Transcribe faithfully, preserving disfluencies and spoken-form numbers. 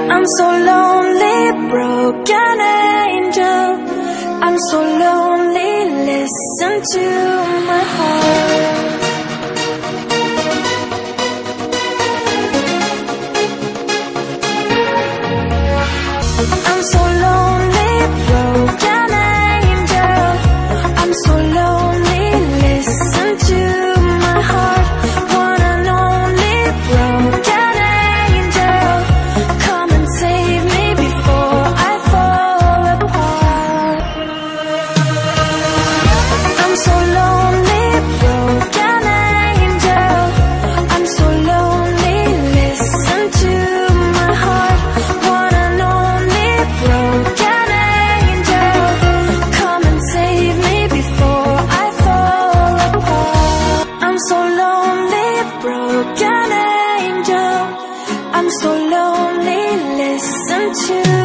I'm so lonely, broken angel. I'm so lonely, listen to my heart. I'm so lonely, broken angel. I'm so lonely, listen to my heart. One and only broken angel, come and save me before I fall apart. I'm so lonely, broken angel. I'm so lonely, listen to my heart. One and only broken angel, come and save me before I fall apart. I'm so lonely, broken angel. I'm so lonely, listen to